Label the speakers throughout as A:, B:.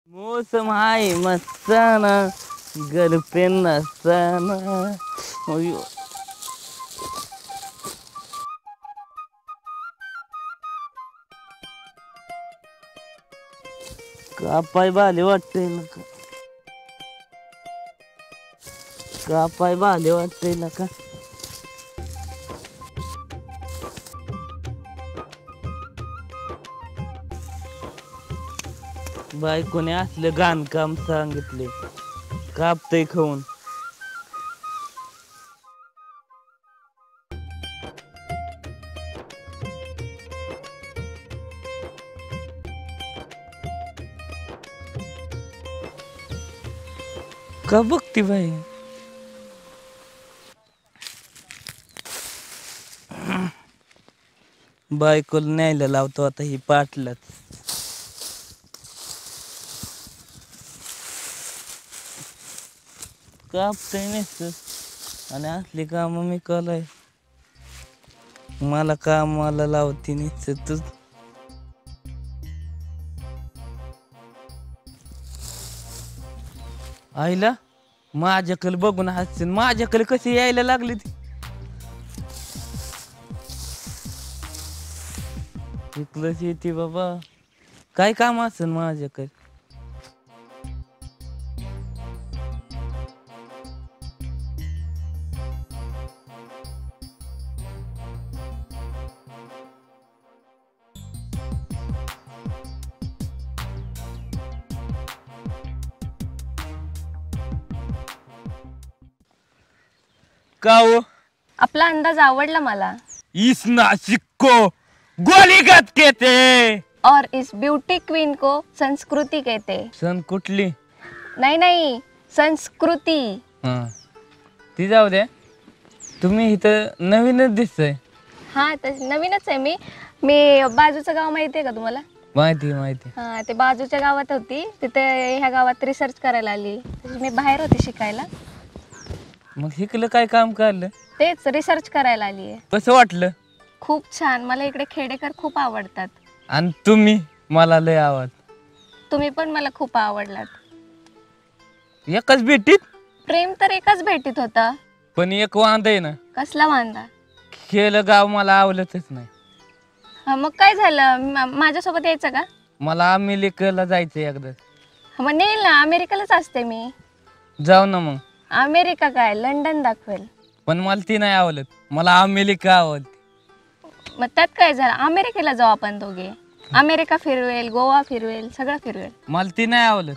A: मौसम हाय मस्ताना गर्लफ्रेंड नसताना अयो. कापाय भाले वाटतंय ना का कापाय भाले वाटतंय ना का बायकोने असलं घाणकाम सांगितले कापतय खाऊन. का बघती बाई बायकोला न्यायला लावतो आता ही पाटलाच. कापतय नसत आणि असली काम मी कलाय मला कामाला लावते निश्चित. आईला माझ्याकडे बघून हसते माझ्याकडे कशी यायला लागली ती. इकडंच येते बाबा काय काम असेल माझ्याकडे. का हो
B: आपला अंदाज आवडला मला.
A: इस नासिक को गोलीगत कहते
B: और इस ब्यूटी क्वीन को संस्कृती कहते.
A: सण कुठली
B: नाही नाही संस्कृती.
A: ती जाऊ दे तुम्ही इथं नवीनच दिसतंय.
B: हा तर नवीनच आहे मी बाजूचं गाव माहितीये का तुम्हाला.
A: माहिती
B: हा ते बाजूच्या गावात होती तिथे ह्या गावात रिसर्च करायला आली. मी बाहेर होती शिकायला.
A: मग इकडलं काय काम काढलं.
B: तेच रिसर्च करायला आली आहे.
A: कसं वाटलं.
B: खूप छान. मला इकडे खेडेकर खूप आवडतात.
A: आणि तुम्ही मला लय आवड.
B: तुम्ही पण मला खूप आवडलात.
A: एकच भेटीत
B: प्रेम तर एकाच भेटीत होता.
A: पण एक वांदा आहे ना.
B: कसला वांदा.
A: खेळ गाव मला आवडतच नाही.
B: हा मग काय झालं माझ्यासोबत यायचं का.
A: मला अमेरिकेला जायचं एकदा.
B: मग नेईल ना अमेरिकेलाच असते मी.
A: जाऊ ना मग.
B: अमेरिका काय लंडन दाखवेल.
A: पण मला ती नाही आवडत मला अमेरिका आवडते.
B: मग त्यात काय झालं अमेरिकेला जाऊ आपण दोघे. अमेरिका फिरवेल गोवा फिरवेल सगळं फिरवेल.
A: मला ती नाही आवडत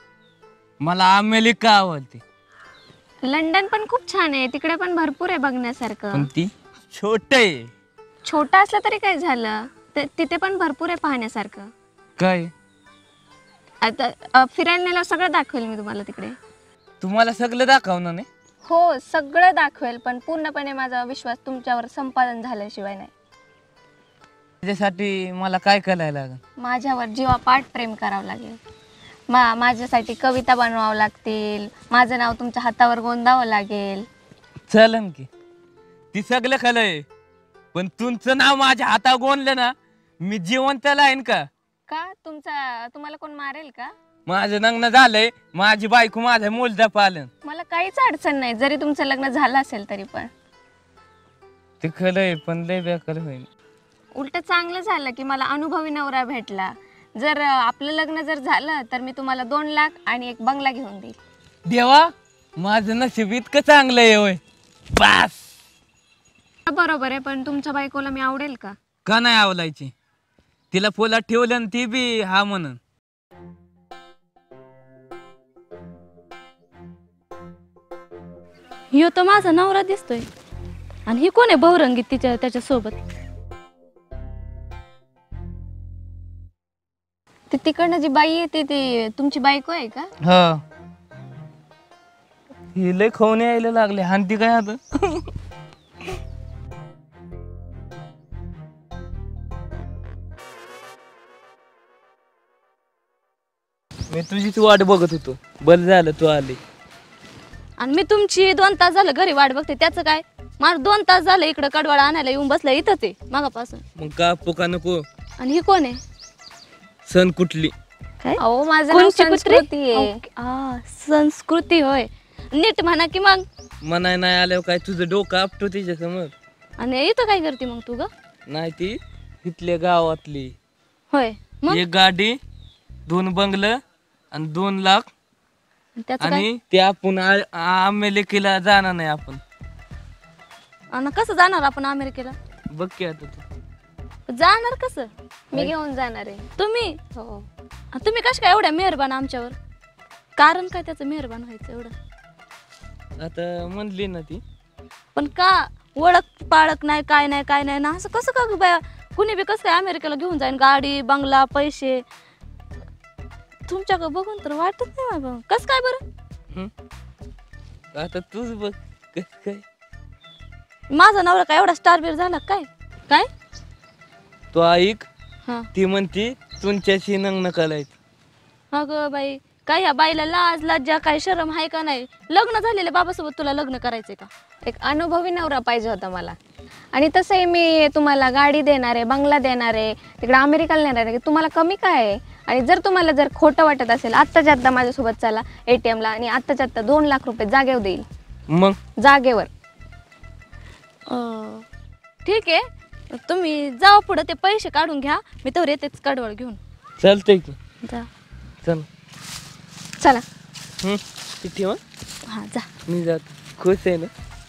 A: मला अमेरिका आवडते.
B: लंडन पण खूप छान आहे तिकडे पण भरपूर आहे बघण्यासारखं.
A: पण ती छोट आहे.
B: छोटा असलं तरी काय झालं तिथे पण भरपूर आहे पाहण्यासारखं.
A: काय
B: आता फिरायला नेलं सगळं दाखवेल मी तुम्हाला तिकडे.
A: तुम्हाला सगळं दाखवणार नाही.
B: हो सगळं दाखवेल पण पूर्णपणे माझा विश्वास तुमच्यावर संपादन झाल्याशिवाय नाही.
A: त्याच्यासाठी मला काय करायला लागेल.
B: माझ्यावर जीवापाड प्रेम करावं लागेल. माझ्यासाठी कविता बनवावं लागतील. माझं नाव तुमच्या हातावर गोंदावं लागेल.
A: चलन की ती सगळं खरं आहे पण तुमचं नाव माझ्या हातावर गोंदलं ना मी जिवंत राहीन का.
B: तुम्हाला कोण मारेल का.
A: माझं लग्न झालंय माझी बायको माझ्या मुलगा पालन.
B: मला काहीच अडचण नाही जरी तुमचं लग्न झालं असेल तरी पण.
A: ते खरं आहे पण लय बेकार होईल.
B: उलट चांगलं झालं की मला अनुभवी नवरा भेटला. जर आपलं लग्न जर झालं तर मी तुम्हाला 2 लाख आणि एक बंगला घेऊन देईल.
A: देवा माझं नशीब इतकं चांगलं आहे होय. बस
B: बरोबर आहे पण तुमच्या बायकोला मी आवडेल का.
A: का नाही आवडायची. तिला पोलात ठेवलं आणि ती बी हा म्हणून.
C: ह्यो तर माझा नवरा दिसतोय आणि ही कोण आहे बहुरंगी त्याच्या सोबत.
B: ती तिकडनं जी बाई येते ती तुमची बायको आहे का.
A: हा ही लय खाऊन यायला लागले हानती काय आता. मी तुझीच वाट बघत होतो बरं झालं तू आली.
C: आणि मी तुमची 2 तास झालं घरी वाट बघते त्याचं काय. मला 2 तास झालं इकडं कडवाळा आणायला येऊन बसला इथंच आहे मागापासून.
A: मग का पोका नको.
C: आणि ही कोण आहे.
A: सण कुठली
C: काय
B: अहो माझं नाव
C: कोणची कुत्री
B: संस्कृती आहे.
C: संस्कृती होय. नीट म्हणा की मग.
A: म्हणाय नाही आल्यावर काय तुझं डोकं आपटो तिच्या समोर.
C: आणि इथं काय करते मग तू ग?
A: नाही ती इथल्या गावातली.
C: होय मग
A: एक गाडी, 2 बंगलं आणि 2 लाख.
C: त्याचं काय?
A: आणि ते आपण अमेरिकेला जाणार नाही आपण.
C: आणि कसं जाणार आपण अमेरिकेला?
A: बघ की आता तू.
C: जाणार कसं?
B: मी घेऊन जाणार आहे.
C: तुम्ही
B: हो.
C: तुम्ही कश काय एवढ्या मेहरबान आमच्यावर? कारण काय त्याचं मेहरबान व्हायचं एवढं?
A: आता म्हणली ना ती.
C: पण का ओळख पाळख नाही काय नाही काय नाही ना असं कसं का ग बाया? कुणी बी कसं काय अमेरिकेला घेऊन जाईन? गाडी बंगला पैसे तुमच्याकडे बघून तर वाटत नाही बाबा. कसं काय बरं?
A: आता तूच बघ कस काय.
C: माझा नवरा काय एवढा स्टार बीर झाला काय? काय
A: तो ऐक,
C: हा
A: ती म्हणती तुमच्याशी नग्न करायचं.
C: अगं बाई काय ह्या बाईला लाज लज्जा काय शरम आहे का नाही? लग्न झालेल्या बाबासोबत तुला लग्न करायचंय का?
B: एक अनुभवी नवरा पाहिजे होता मला. आणि तसंही मी तुम्हाला गाडी देणार आहे, बंगला देणार आहे, तिकडे अमेरिकेला नेणार आहे. तुम्हाला कमी काय आहे? आणि जर तुम्हाला जर खोटं वाटत असेल आत्ताच्या आत्ता माझ्यासोबत चला ATM ला आणि आत्ताच्या आत्ता 2 लाख रुपये जागेवर देईल.
A: मग
B: जागेवर.
C: ठीक आहे तुम्ही जावा पुढे ते पैसे काढून घ्या. मी तर येतेच कडवळ घेऊन.
A: चालतंय की.
C: जा.
A: चल.
B: चला.
A: ती ठेवा.
C: हा जा.
A: मी जात. खुश आहे ना?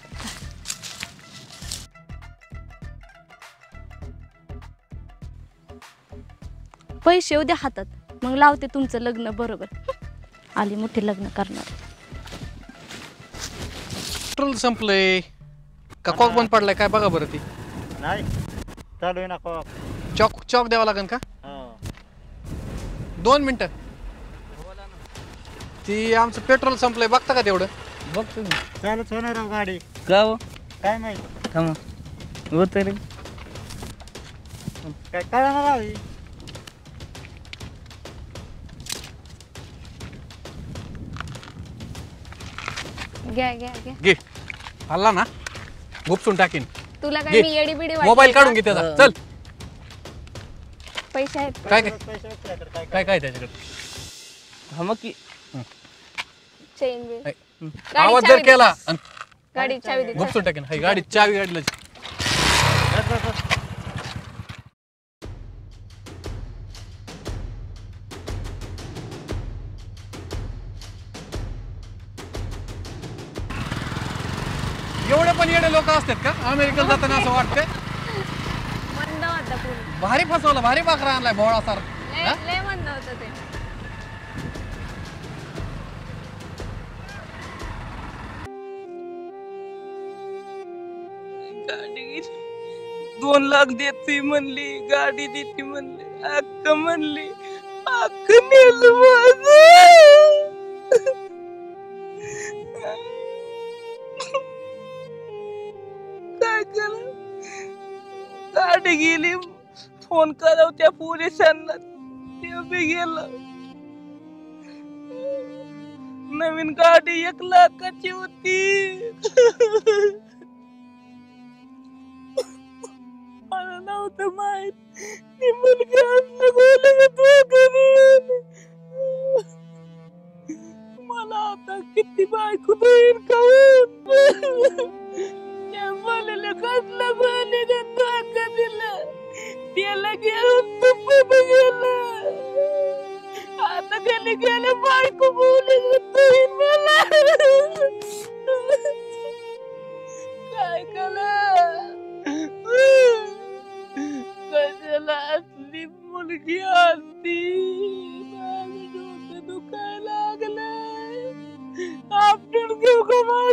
C: पैसे उद्या हातात मग लावते तुमचं लग्न बरोबर. आली मोठी लग्न करणार.
D: पेट्रोल संपलंय का कॉक बंद पडलाय काय बघा बरं ती.
E: नाही चालू आहे ना कॉक.
D: चॉक चॉक द्यावा लागेल का? 2 मिनिटं. ती आमचं पेट्रोल संपलंय बघता का तेवढं?
A: बघतो मी.
E: चालूच होणार राव गाडी.
A: का हो?
E: काय माहिती
A: थांबा. होत रे.
E: काय कळणार राव ही.
B: घ्या घ्या घ्या.
D: घे हल्ला ना गुपसून टाकीन.
B: तुला काय
D: घे.
B: मी येडी बिडी
D: मोबाईल काढून घे त्याचा. चल.
B: पैसे आहेत का?
D: काय काय
E: पैसे असल्याकडे काय
D: काय काय त्याच्याकडे
A: हा मग की.
B: चेन बिन.
D: काय?
B: गाडी
D: आवाज
B: चावी
D: जर केला आणि
B: गाडी चावी दे.
D: गुपसून टाकीन. हाय गाडी चावी गाडीला. एवढे पण येडे लोक असतात का अमेरिकेला जाताना असं वाटतंय?
B: मंद होता पूर्ण.
D: भारी फसवलं भारी बाकरा आणलाय भोळा सार.
B: लय मंद होतं ते.
A: गाडी गेली. 2 लाख देते म्हणली, गाडी देते म्हणली, अक्क म्हणली, अक्क नेलं माझं. काय करा? गाडी गेली. फोन कराव त्या पोलिसांना, ते बी गेलं. नवीन गाडी 1 लाखाची होती. मला नव्हतं माहित ती मुलगी असलं बोलत मला आता किती बायको बहीण काऊन त्या मुलीला कसलं बोली धोका दिलं. त्याला घेऊन तुप गेलं. आता गेले गेले बायको बोली बहीण मला काय कला. कशाला असली मुलगी असती. माझं डोकं दुखायला लागलं. आपटून घेऊ का